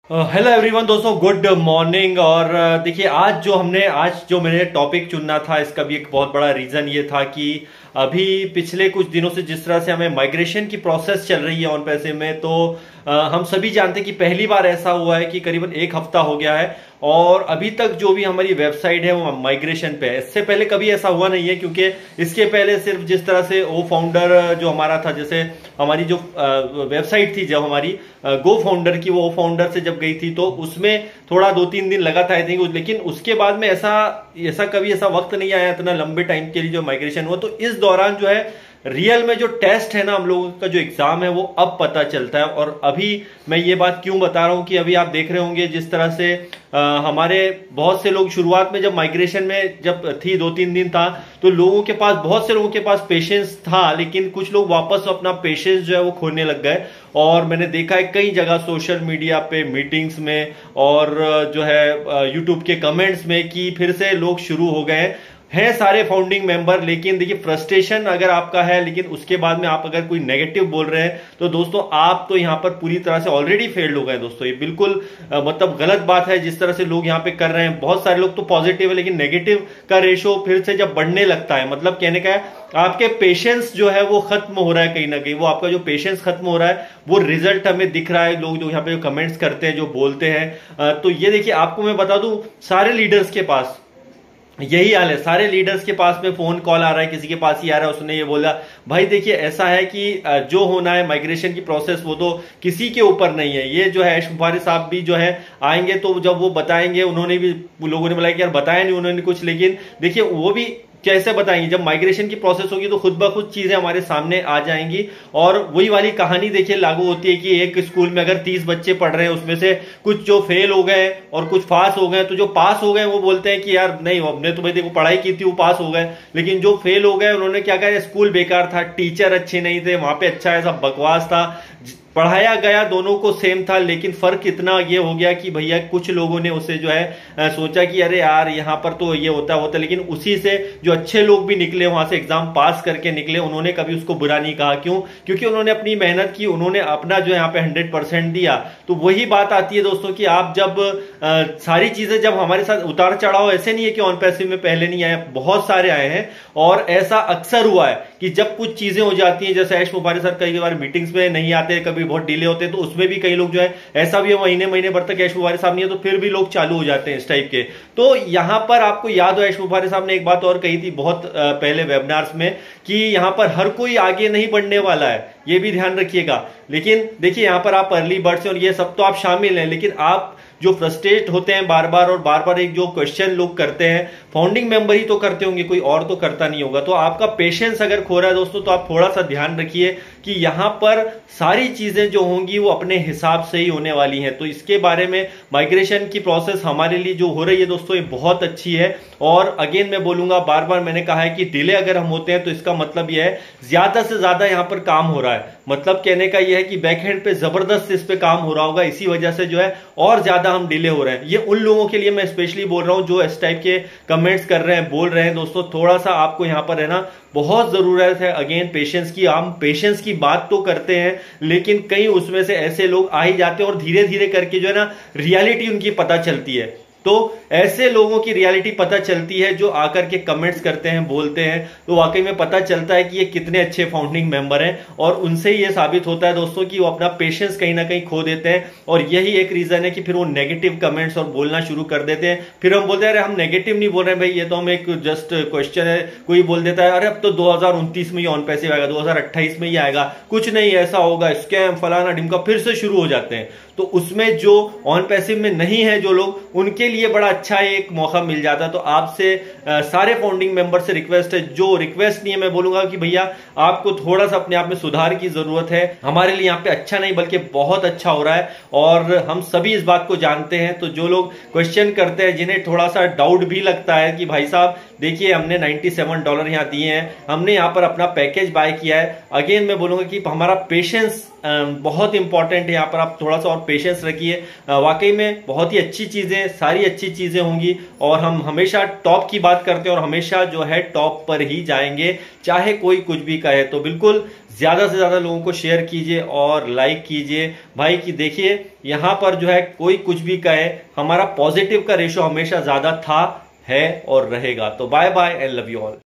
Hello everyone दोस्तों, good morning. और देखिए, आज जो मैंने टॉपिक चुनना था, इसका भी एक बहुत बड़ा रीजन ये था कि अभी पिछले कुछ दिनों से जिस तरह से हमें माइग्रेशन की प्रोसेस चल रही है ऑन पैसे में, तो हम सभी जानते हैं कि पहली बार ऐसा हुआ है कि करीबन एक हफ्ता हो गया है और अभी तक जो भी हमारी वेबसाइट है वो माइग्रेशन पे है। इससे पहले कभी ऐसा हुआ नहीं है, क्योंकि इसके पहले सिर्फ जिस तरह से ओ फाउंडर जो हमारा था, जैसे हमारी जो वेबसाइट थी जब हमारी गो फाउंडर की, वो फाउंडर से जब गई थी तो उसमें थोड़ा 2-3 दिन लगा था आई थिंक, लेकिन उसके बाद में ऐसा कभी ऐसा वक्त नहीं आया इतना लंबे टाइम के लिए जो माइग्रेशन हुआ। तो इस दौरान जो है रियल में जो टेस्ट है ना, हम लोगों का जो एग्जाम है वो अब पता चलता है। और अभी मैं ये बात क्यों बता रहा हूं कि अभी आप देख रहे होंगे जिस तरह से हमारे बहुत से लोग शुरुआत में जब माइग्रेशन में जब थी 2-3 दिन था, तो बहुत से लोगों के पास पेशेंस था, लेकिन कुछ लोग वापस अपना पेशेंस जो है वो खोने लग गए। और मैंने देखा है कई जगह सोशल मीडिया पे, मीटिंग्स में और जो है यूट्यूब के कमेंट्स में कि फिर से लोग शुरू हो गए हैं सारे फाउंडिंग मेंबर। लेकिन देखिए, फ्रस्ट्रेशन अगर आपका है, लेकिन उसके बाद में आप अगर कोई नेगेटिव बोल रहे हैं, तो दोस्तों आप तो यहां पर पूरी तरह से ऑलरेडी फेल्ड हो गए दोस्तों। ये बिल्कुल मतलब गलत बात है जिस तरह से लोग यहां पे कर रहे हैं। बहुत सारे लोग तो पॉजिटिव है, लेकिन नेगेटिव का रेशो फिर से जब बढ़ने लगता है, मतलब कहने का है आपके पेशेंस जो है वो खत्म हो रहा है कहीं ना कहीं। वो आपका जो पेशेंस खत्म हो रहा है वो रिजल्ट हमें दिख रहा है। लोग जो यहाँ पे कमेंट्स करते हैं, जो बोलते हैं, तो ये देखिए, आपको मैं बता दूं, सारे लीडर्स के पास यही हाल है। सारे लीडर्स के पास में फोन कॉल आ रहा है, किसी के पास ही आ रहा है, उसने ये बोला भाई देखिए ऐसा है कि जो होना है माइग्रेशन की प्रोसेस वो तो किसी के ऊपर नहीं है। ये जो है शुभारी साहब भी जो है आएंगे, तो जब वो बताएंगे, उन्होंने भी, लोगों ने बोला कि यार बताया नहीं उन्होंने कुछ, लेकिन देखिए वो भी कैसे बताएंगे। जब माइग्रेशन की प्रोसेस होगी तो खुद ब खुद चीजें हमारे सामने आ जाएंगी। और वही वाली कहानी देखिए लागू होती है कि एक स्कूल में अगर 30 बच्चे पढ़ रहे हैं, उसमें से कुछ जो फेल हो गए और कुछ पास हो गए, तो जो पास हो गए वो बोलते हैं कि यार नहीं, हमने तो भाई देखो पढ़ाई की थी, वो पास हो गए। लेकिन जो फेल हो गए उन्होंने क्या कहा, स्कूल बेकार था, टीचर अच्छे नहीं थे, वहां पे अच्छा ऐसा बकवास था, पढ़ाया गया दोनों को सेम था, लेकिन फर्क इतना ये हो गया कि भैया कुछ लोगों ने उसे जो है सोचा कि अरे यार यहाँ पर तो ये होता, लेकिन उसी से जो अच्छे लोग भी निकले, वहां से एग्जाम पास करके निकले, उन्होंने कभी उसको बुरा नहीं कहा। क्यों? क्योंकि उन्होंने अपनी मेहनत की, उन्होंने अपना जो यहाँ पे 100% दिया। तो वही बात आती है दोस्तों कि आप जब सारी चीजें जब हमारे साथ उतार चढ़ाव, ऐसे नहीं है कि ऑन पैसिव में पहले नहीं आए, बहुत सारे आए हैं। और ऐसा अक्सर हुआ है कि जब कुछ चीजें हो जाती हैं, जैसे ऐश मुबारक सर कई बार मीटिंग्स में नहीं आते, कभी बहुत डिले होते हैं, तो उसमें भी कई लोग जो है, ऐसा भी है महीने महीने भर तक ऐश मुबारक साहब नहीं है, तो फिर भी लोग चालू हो जाते हैं इस टाइप के। तो यहां पर आपको याद हो, ऐश मुबारक साहब ने एक बात और कही थी बहुत पहले वेबिनार्स में, कि यहां पर हर कोई आगे नहीं बढ़ने वाला है, ये भी ध्यान रखिएगा। लेकिन देखिए, यहां पर आप अर्ली बर्ड्स और ये सब तो आप शामिल हैं, लेकिन आप जो फ्रस्ट्रेट होते हैं बार बार एक जो क्वेश्चन लोग करते हैं, फाउंडिंग मेंबर ही तो करते होंगे, कोई और तो करता नहीं होगा। तो आपका पेशेंस अगर खो रहा है दोस्तों, तो आप थोड़ा सा ध्यान रखिए कि यहां पर सारी चीजें जो होंगी वो अपने हिसाब से ही होने वाली हैं। तो इसके बारे में माइग्रेशन की प्रोसेस हमारे लिए जो हो रही है दोस्तों, ये बहुत अच्छी है। और अगेन मैं बोलूंगा, बार मैंने कहा है कि डिले अगर हम होते हैं तो इसका मतलब यह है ज्यादा से ज्यादा यहां पर काम हो रहा है। मतलब कहने का यह है कि बैकएंड पे जबरदस्त इस पे काम हो रहा होगा, इसी वजह से जो है और ज्यादा हम डिले हो रहे हैं। ये उन लोगों के लिए मैं स्पेशली बोल रहा हूं जो इस टाइप के कमेंट्स कर रहे हैं, बोल रहे हैं दोस्तों, थोड़ा सा आपको यहां पर रहना बहुत जरूरत है। अगेन पेशेंस की, हम पेशेंस की बात तो करते हैं, लेकिन कई उसमें से ऐसे लोग आ ही जाते हैं और धीरे धीरे करके जो है ना, रियलिटी उनकी पता चलती है। तो ऐसे लोगों की रियलिटी पता चलती है जो आकर के कमेंट्स करते हैं, बोलते हैं, तो वाकई में पता चलता है कि ये कितने अच्छे फाउंडिंग मेंबर हैं। और उनसे ये साबित होता है दोस्तों कि वो अपना पेशेंस कहीं ना कहीं खो देते हैं। और यही एक रीजन है कि फिर वो नेगेटिव कमेंट्स और बोलना शुरू कर देते हैं। फिर हम बोलते हैं अरे हम नेगेटिव नहीं बोल रहे हैं भाई, ये तो हम एक जस्ट क्वेश्चन है। कोई बोल देता है अरे अब तो 2029 में ही ऑन पैसिव आएगा, 2028 में ही आएगा, कुछ नहीं ऐसा होगा, स्कैम फलाना ढिमका, फिर से शुरू हो जाते हैं। तो उसमें जो ऑन पैसिव में नहीं है जो लोग, उनके लिए बड़ा अच्छा एक मौका मिल जाता। तो आपसे सारे फाउंडिंग मेंबर से रिक्वेस्ट है, जो रिक्वेस्ट नहीं है, मैं बोलूंगा कि भैया आपको थोड़ा सा अपने आप में सुधार की जरूरत है। हमारे लिए यहाँ पे अच्छा नहीं बल्कि बहुत अच्छा हो रहा है और हम सभी इस बात को जानते हैं। तो जो लोग क्वेश्चन करते हैं, जिन्हें थोड़ा सा डाउट भी लगता है कि भाई साहब देखिए हमने $97 यहाँ दिए हैं, हमने यहाँ पर अपना पैकेज बाय किया है, अगेन मैं बोलूंगा कि हमारा पेशेंस बहुत इंपॉर्टेंट है। यहाँ पर आप थोड़ा सा और पेशेंस रखिए। वाकई में बहुत ही अच्छी चीजें, सारी अच्छी चीजें होंगी और हम हमेशा टॉप की बात करते हैं और हमेशा जो है टॉप पर ही जाएंगे, चाहे कोई कुछ भी कहे। तो बिल्कुल ज्यादा से ज्यादा लोगों को शेयर कीजिए और लाइक कीजिए भाई। कि देखिए यहां पर जो है कोई कुछ भी कहे, हमारा पॉजिटिव का रेशो हमेशा ज्यादा था, है और रहेगा। तो bye bye and love you all.